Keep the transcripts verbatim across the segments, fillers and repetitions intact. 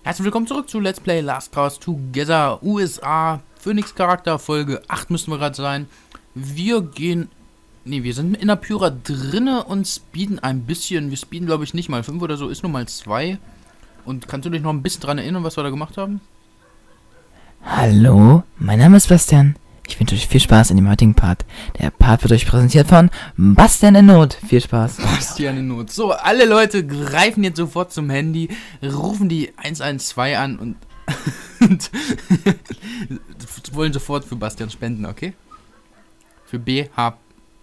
Herzlich willkommen zurück zu Let's Play Last Cars Together U S A Phoenix Charakter Folge acht müssten wir gerade sein. Wir gehen, ne, wir sind in Apura drinne und speeden ein bisschen. Wir speeden glaube ich nicht mal fünf oder so, ist nur mal zwei. Und kannst du dich noch ein bisschen dran erinnern, was wir da gemacht haben? Hallo, mein Name ist Bastian. Ich wünsche euch viel Spaß in dem heutigen Part. Der Part wird euch präsentiert von Bastian in Not. Viel Spaß. Bastian in Not. So, alle Leute greifen jetzt sofort zum Handy, rufen die eins eins zwei an und, und wollen sofort für Bastian spenden, okay? Für B H.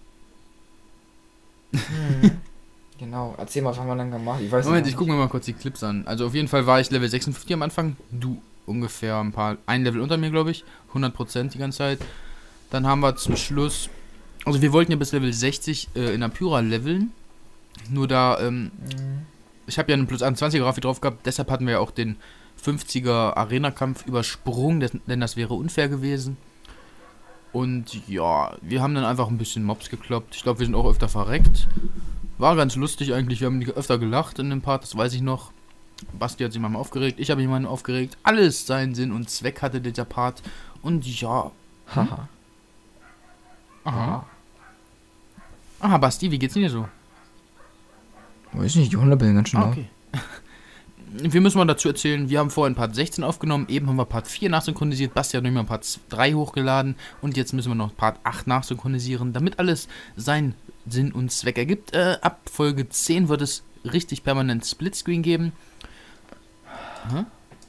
Hm. Genau, erzähl mal, was haben wir dann gemacht? Ich weiß Moment, nicht. ich gucke mir mal kurz die Clips an. Also auf jeden Fall war ich Level sechsundfünfzig am Anfang. Du ungefähr ein paar, ein Level unter mir, glaube ich. hundert Prozent die ganze Zeit. Dann haben wir zum Schluss, also wir wollten ja bis Level sechzig äh, in Apura leveln. Nur da, ähm, Mhm. ich habe ja einen plus einundzwanziger Grafik drauf gehabt. Deshalb hatten wir ja auch den fünfziger Arena-Kampf übersprungen, das, denn das wäre unfair gewesen. Und ja, wir haben dann einfach ein bisschen Mobs gekloppt. Ich glaube, wir sind auch öfter verreckt. War ganz lustig eigentlich. Wir haben öfter gelacht in dem Part, das weiß ich noch. Basti hat sich mal aufgeregt, ich habe mich mal aufgeregt. Alles seinen Sinn und Zweck hatte dieser Part. Und ja. Haha. Aha. Aha, Basti, wie geht's denn dir so? Weiß nicht, die Hunde sind ganz schön Ah, laut. okay. Wir müssen mal dazu erzählen, wir haben vorhin Part sechzehn aufgenommen, eben haben wir Part vier nachsynchronisiert, Basti hat noch mal Part drei hochgeladen und jetzt müssen wir noch Part acht nachsynchronisieren, damit alles seinen Sinn und Zweck ergibt. Äh, ab Folge zehn wird es richtig permanent Splitscreen geben. Hm?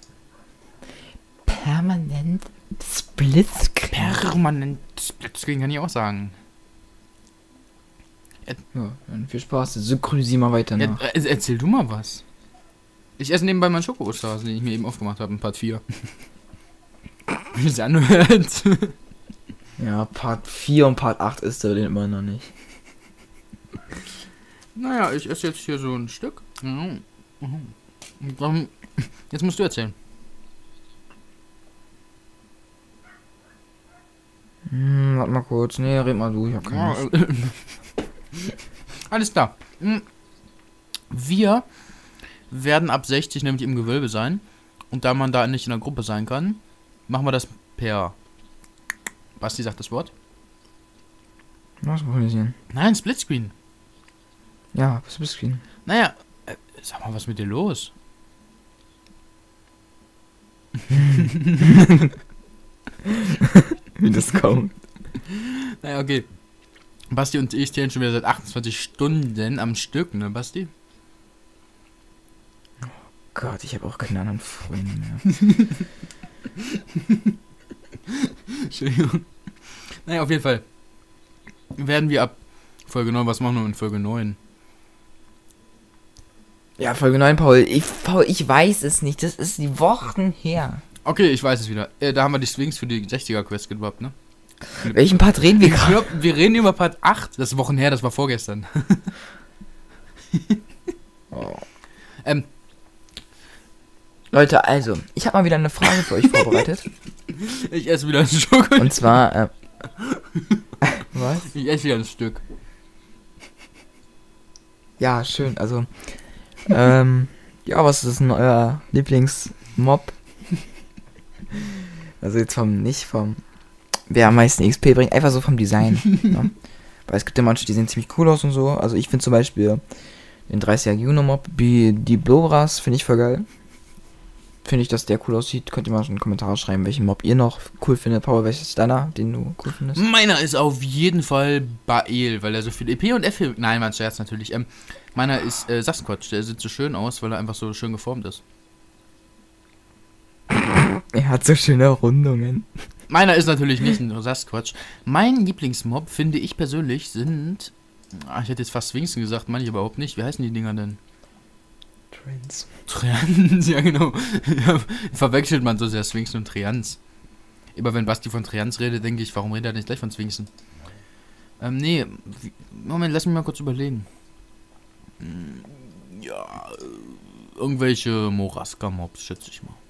Permanent Splitscreen. Permanent Splitscreen kann ich auch sagen. Ja, dann viel Spaß. Synchronisier mal weiter Ja, nach. äh, erzähl du mal was. Ich esse nebenbei meinen Schoko-Osterhasen, den ich mir eben aufgemacht habe in Part vier. Wie es anhört. Ja, Part vier und Part acht ist er den immer noch nicht. Naja, ich esse jetzt hier so ein Stück. Mhm. Mhm. Und dann- Jetzt musst du erzählen. Hm, warte mal kurz. Nee, red mal du. Ich hab keine Ja, Lust. äh, Alles klar. Mhm. Wir werden ab sechzig nämlich im Gewölbe sein. Und da man da nicht in der Gruppe sein kann, machen wir das per... Basti sagt das Wort. Na, synchronisieren. Nein, Splitscreen. Ja, Splitscreen. Naja, äh, sag mal, was ist mit dir los? Wie das kommt. Naja, okay. Basti und ich stehen schon wieder seit achtundzwanzig Stunden am Stück, ne, Basti? Gott, ich habe auch keine anderen Freunde mehr. Entschuldigung. Naja, auf jeden Fall werden wir ab Folge neun, was machen wir in Folge neun? Ja, Folge neun, Paul. Ich, Paul, ich weiß es nicht. Das ist die Wochen her. Okay, ich weiß es wieder. Äh, da haben wir die Swings für die sechziger-Quest gedroppt, ne? Welchen Part reden wir Ich gerade? glaub, wir reden über Part acht. Das ist Wochen her, das war vorgestern. Oh. ähm, Leute, also, ich habe mal wieder eine Frage für euch vorbereitet. ich esse wieder ein Stück. Und zwar, äh, was? Ich esse wieder ein Stück. Ja, schön. Also, ähm, ja, was ist denn euer Lieblingsmob? Also jetzt vom, nicht vom, wer am meisten X P bringt, einfach so vom Design. Ja. Weil es gibt ja manche, die sehen ziemlich cool aus und so. Also ich finde zum Beispiel den dreißiger Juno-Mob, die, die Blobras, finde ich voll geil. Finde ich, dass der cool aussieht. Könnt ihr mal in den Kommentaren schreiben, welchen Mob ihr noch cool findet. Paul, welches ist deiner, den du cool findest? Meiner ist auf jeden Fall Bael, weil er so viel E P und F... Nein, mein Scherz natürlich. Ähm, meiner ist äh, Sasquatch, der sieht so schön aus, weil er einfach so schön geformt ist. Er hat so schöne Rundungen. Meiner ist natürlich nicht ein Sasquatch. Mein Lieblingsmob, finde ich persönlich, sind... Ah, ich hätte jetzt fast Sphinxen gesagt, meine ich aber überhaupt nicht. Wie heißen die Dinger denn? Trends. Trians, ja genau. Ja, verwechselt man so sehr Sphinxen und Trians. Immer wenn Basti von Trians redet, denke ich, warum redet er nicht gleich von Sphinxen? Ähm, nee, wie, Moment, lass mich mal kurz überlegen. Hm, Ja, äh, irgendwelche Moraska-Mobs, schätze ich mal.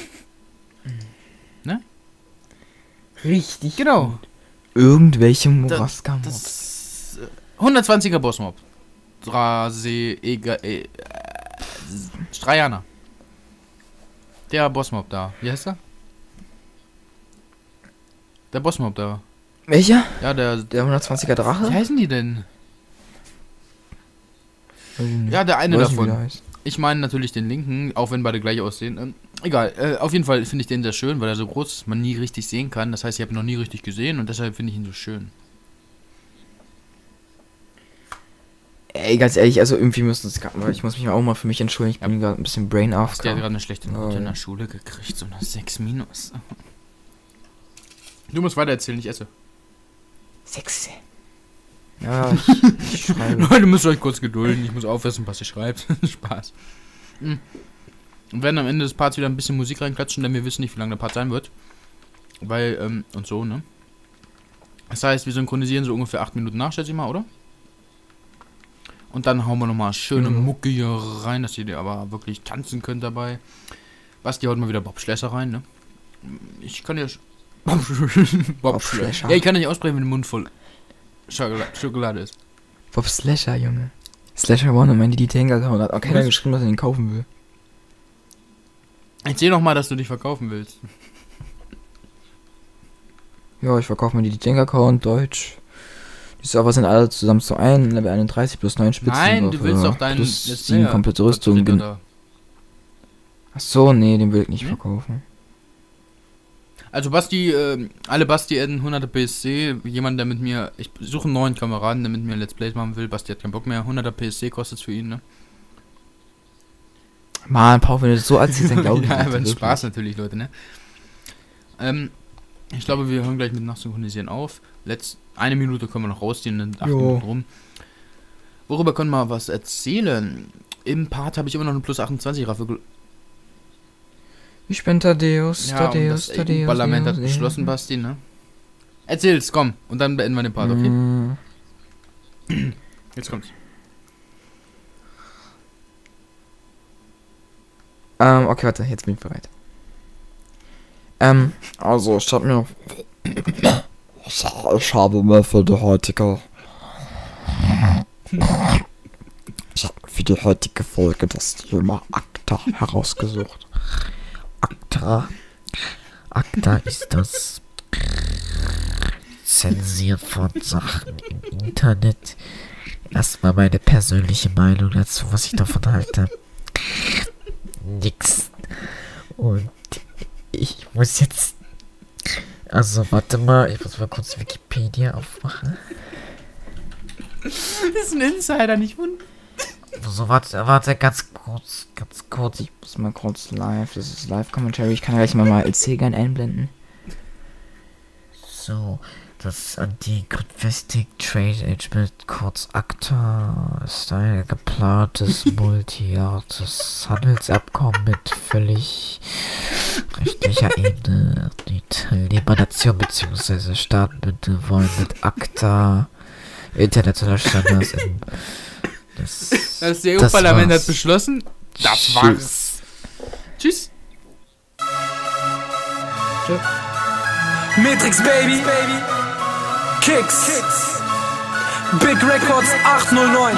Ne? Richtig. Genau. Irgendwelche Da- Moraska-Mobs. Das äh, hundertzwanziger Bossmob. Drase, Ega, äh, Strajana. Der Bossmob da. Wie heißt er? Der Bossmob da. Welcher? Ja, der... Der hundertzwanziger Drache? Wie heißen die denn? Weiß Ja, der eine Weiß nicht, wie der davon. heißt. Ich meine natürlich den linken, auch wenn beide gleich aussehen. Ähm, egal, äh, auf jeden Fall finde ich den sehr schön, weil er so groß ist, dass man nie richtig sehen kann. Das heißt, ich habe ihn noch nie richtig gesehen und deshalb finde ich ihn so schön. Ey, ganz ehrlich, also irgendwie müssen es gerade, ich muss mich auch mal für mich entschuldigen, ich bin gerade ein bisschen brain off. Der hat gerade eine schlechte Note Oh. in der Schule gekriegt, so eine sechs minus. Du musst weiter erzählen, ich esse. Sechs. Ja, ich, ich schreibe. Leute, müsst euch kurz gedulden, ich muss aufessen, was ihr schreibt. Spaß. Mhm. Und werden am Ende des Parts wieder ein bisschen Musik reinklatschen, denn wir wissen nicht, wie lange der Part sein wird. Weil, ähm, und so, ne? Das heißt, wir synchronisieren so ungefähr acht Minuten nach, schätze ich mal, oder? Und dann hauen wir nochmal schöne Mhm. Mucke hier rein, dass ihr aber wirklich tanzen könnt dabei. Basti haut mal wieder Bob Schlesser rein, ne? Ich kann ja... Sch Bob, Bob Schlesser. Ja, ich kann nicht aussprechen, wenn der Mund voll Schokolade, Schokolade ist. Bob Slasher, Junge. Slasher One und mein Didi Tank Account hat auch keiner Was? geschrieben, dass er den kaufen will. Erzähl noch mal, dass du dich verkaufen willst. Ja, ich verkaufe mir die Tank Account, Deutsch. Die Server sind alle zusammen zu ein, Level einunddreißig plus neun Spitzen. Nein, du willst doch deinen plus Let's sieben Player komplette dazu Rüstung. lieber Gen- da. Ach so, nee, den will ich nicht Nee? verkaufen. Also Basti, äh, alle Basti adden hunderter P S C, jemand, der mit mir, ich suche einen neuen Kameraden, der mit mir Let's Plays machen will, Basti hat keinen Bock mehr, hunderter P S C kostet es für ihn, ne? Mann, Paul, wenn du das so erzählst, dann glaube ich Ja, nicht, aber wirklich. Spaß natürlich, Leute, ne? Ähm, ich glaube, wir hören gleich mit Nachsynchronisieren auf. Letzt, eine Minute können wir noch rausziehen, dann acht Jo. Minuten rum. Worüber können wir was erzählen? Im Part habe ich immer noch eine plus achtundzwanzig Raffe. Ich bin Thaddeus, Ja, und Thaddeus, das Thaddeus. Parlament hat Thaddeus, beschlossen, Basti, ne? Erzähl's, komm. Und dann beenden wir den Part, okay? Mm, Jetzt kommt's. Ähm, okay, warte, jetzt bin ich bereit. Ähm, also, ich hab mir... Ich, ich habe mir für die heutige... Ich habe für die heutige Folge das Thema ACTA herausgesucht. ACTA. ACTA ist das Zensieren von Sachen im Internet. Erstmal meine persönliche Meinung dazu, was ich davon halte. Nix. Und ich muss jetzt... Also, warte mal, ich muss mal kurz Wikipedia aufmachen. Das ist ein Insider, nicht wund. So, warte, warte, ganz kurz, ganz kurz. Ich muss mal kurz live, das ist Live-Commentary. Ich kann gleich mal mal L C gern einblenden. So, das Anti-Confistic Trade Agreement, kurz ACTA, ist ein geplantes multiartes Handelsabkommen mit völlig rechtlicher Ebene. Die Teilnehmernation bzw. Staatenbünde wollen mit ACTA internationale Standards im Das, Das E U-Parlament war's. hat beschlossen. Das Tschüss. war's. Tschüss. Matrix Baby, Kicks, Big Records acht null neun.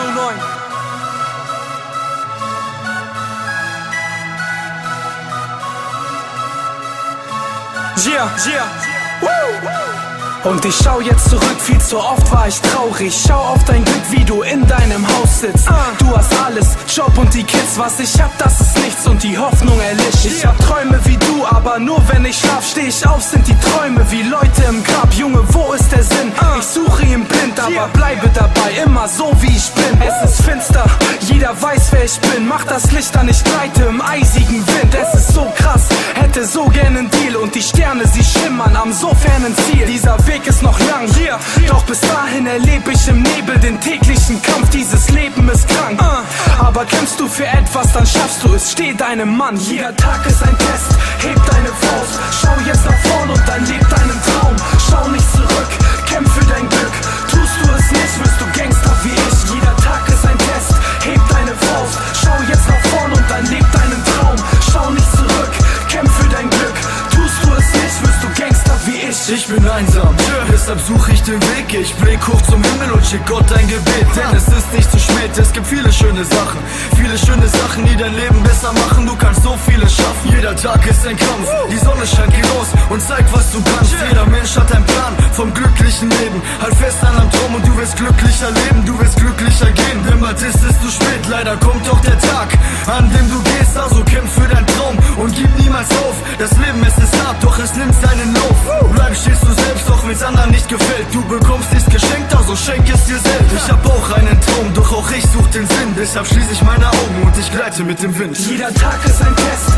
Yeah, yeah, woo! Und ich schau jetzt zurück, viel zu oft war ich traurig. Schau auf dein Glück, wie du in deinem Haus sitzt. Du hast alles, Job und die Kids. Was ich hab, das ist nichts und die Hoffnung erlischt. Ich hab Träume wie du, aber nur wenn ich schlaf, steh ich auf, sind die Träume wie Leute im Grab. Junge, wo ist der Sinn? Ich suche ihn blind, aber bleibe dabei, immer so wie ich bin. Es ist finster, jeder weiß, wer ich bin. Mach das Licht an, ich gleite im eisigen Wind. Es ist so krass, hätte so gern einen Deal. Und die Sterne, sie schimmern am so fernen Ziel. Dieser Weg ist noch lang, yeah, doch bis dahin erlebe ich im Nebel den täglichen Kampf. Dieses Leben ist krank, uh, aber kämpfst du für etwas, dann schaffst du es. Steh deinem Mann, jeder Tag ist ein Test. Heb deine Faust, schau jetzt nach vorn und dann leb deinen Traum. Schau nicht zurück, kämpf für dein Glück. Tust du es nicht, wirst du Gangster wie ich. Jeder Tag ist ein Test, heb deine Faust, schau jetzt nach vorn und dann leb deinen Traum. Schau nicht zurück, kämpf für dein Glück. Tust du es nicht, wirst du Gangster wie ich. Ich bin einsam, deshalb suche ich den Weg. Ich blick hoch zum Himmel und schick Gott ein Gebet. Denn es ist nicht zu spät, es gibt viele schöne Sachen. Viele schöne Sachen, die dein Leben besser machen. Du kannst so vieles schaffen. Jeder Jeder Tag ist ein Kampf, die Sonne scheint, geh raus und zeig, was du kannst. Jeder Mensch hat einen Plan vom glücklichen Leben. Halt fest an am Traum und du wirst glücklicher leben, du wirst glücklicher gehen. Denn bald ist es zu spät, leider kommt doch der Tag, an dem du gehst. Also kämpf für deinen Traum und gib niemals auf. Das Leben, es ist hart, doch es nimmt seinen Lauf. Bleib stehst du selbst, auch wenn's anderen nicht gefällt. Du bekommst nichts geschenkt, also schenk es dir selbst. Ich hab auch einen Traum, doch auch ich such den Sinn. Deshalb schließe ich meine Augen und ich gleite mit dem Wind. Jeder Tag ist ein Test,